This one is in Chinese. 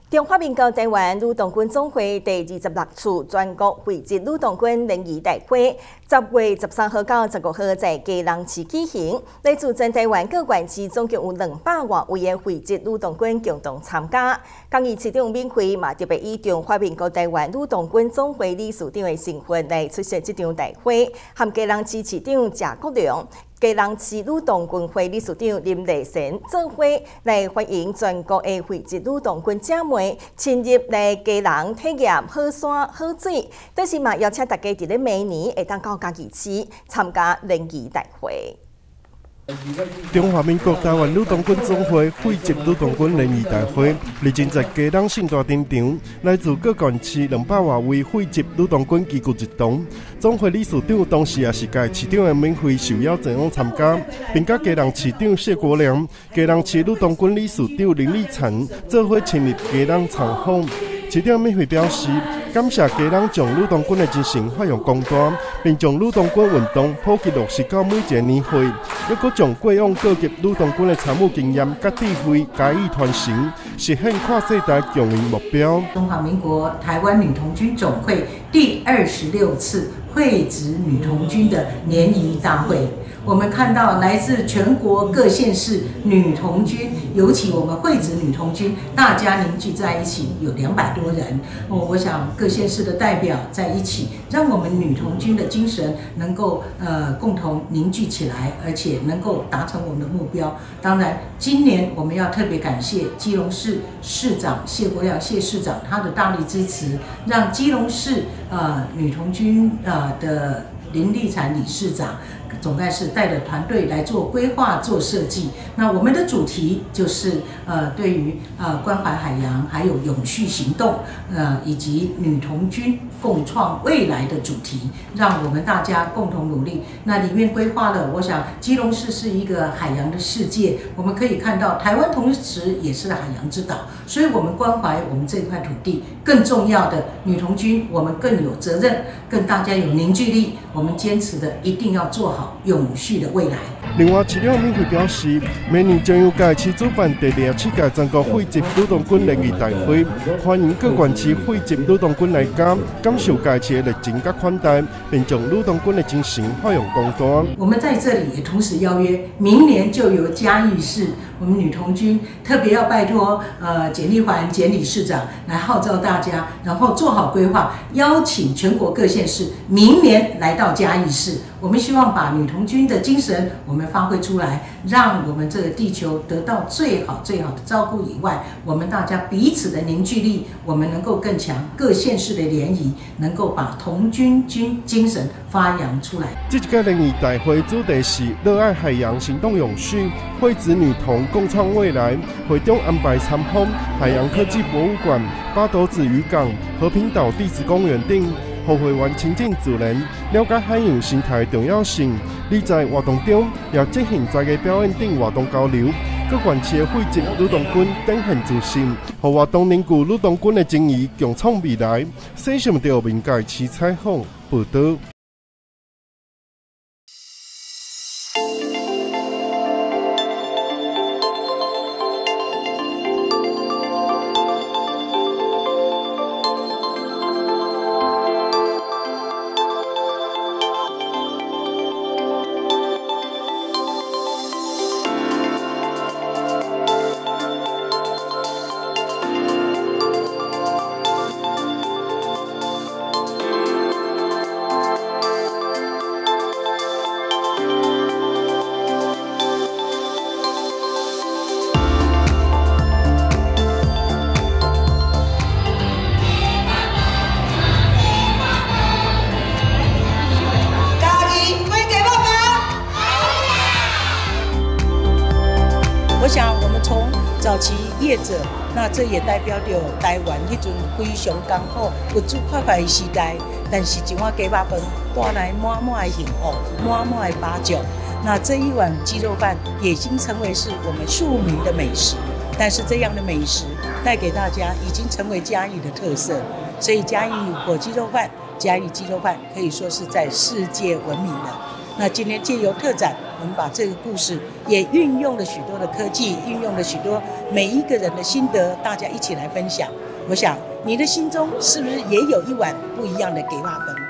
中华民国台湾女童军总会第26次全国会籍女童军联谊大会，10月13号到15号在基隆市举行。来自全台湾各县市总共有200多位的会籍女童军共同参加。公益市长敏慧嘛特别以中华民国台湾女童军总会理事长的身份来出席这场大会，和基隆市市长谢国良、基隆市女童军会理事长林丽嬋做伙来欢迎全国的会籍女童军姐妹亲入来基隆体验好山好水。但是嘛，邀请大家伫咧明年会当到嘉义市参加联谊大会。 中华民国台湾女童军总会会籍女童军联谊大会，日前在基隆盛大场场，来自各县市200多位会籍女童军齐聚一堂。总会理事长当时也是届市长的敏慧受邀前往参加，并甲基隆市长谢国良、基隆市女童军理事长林丽嬋做伙亲入基隆参访。市长敏慧表示，感谢基隆将女童军的精神发扬光大，并将女童军运动普及落实到每一个年岁，还佫将过往各级女童军的参与经验甲智慧加以传承，实现跨世代共赢目标。 中华民国台湾女童军总会第26次会籍女童军的联谊大会。我们看到来自全国各县市女童军，尤其我们会籍女童军，大家凝聚在一起，有200多人。我想各县市的代表在一起，让我们女童军的精神能够共同凝聚起来，而且能够达成我们的目标。当然，今年我们要特别感谢基隆市市长谢国良谢市长他的大力支持，让基隆市女童军的林丽嬋理事长总干事带着团队来做规划、做设计。那我们的主题就是对于关怀海洋，还有永续行动，以及女童军共创未来的主题，让我们大家共同努力。那里面规划了，我想基隆市是一个海洋的世界，我们可以看到台湾同时也是海洋之岛，所以我们关怀我们这块土地。更重要的，女童军我们更有责任，更大家有凝聚力。我们坚持的一定要做好永续的未来。 另外，市长敏慧表示，明年将由嘉义市主办第27届全国会籍女童军联谊大会，欢迎各县市会籍女童军来感受嘉义市的热情甲款待，并将女童军的精神发扬光大。 我们在这里也同时邀约，明年就由嘉义市我们女童军特别要拜托简丽环简理事长来号召大家，然后做好规划，邀请全国各县市明年来到嘉义市。我们希望把女童军的精神我们发挥出来，让我们这个地球得到最好的照顾以外，我们大家彼此的凝聚力，我们能够更强。各县市的联谊能够把童军精神发扬出来。 这一届联谊大会主题是热爱海洋，行动永续，会籍女童共创未来。会中安排参访海洋科技博物馆、八斗子渔港、和平岛地质公园等。让会员亲近自然，了解海洋生态的重要性。而在活动中，也进行在地表演等活动交流。各县市的会籍女童军展现自信，让活动凝聚女童军的情谊，共创未来。新闻台民界市采访报道。 我想，我们从早期业者，那这也代表着台湾迄阵非常艰苦、物资匮乏的时代。但是一碗鸡肉饭带来满满的幸福、满满的把酒。那这一碗鸡肉饭也已经成为是我们庶民的美食。但是这样的美食带给大家，已经成为嘉义的特色。所以嘉义火鸡肉饭、嘉义鸡肉饭可以说是在世界闻名的。那今天借由特展， 我们把这个故事也运用了许多的科技，运用了许多每一个人的心得，大家一起来分享。我想你的心中是不是也有一碗不一样的给肉饭？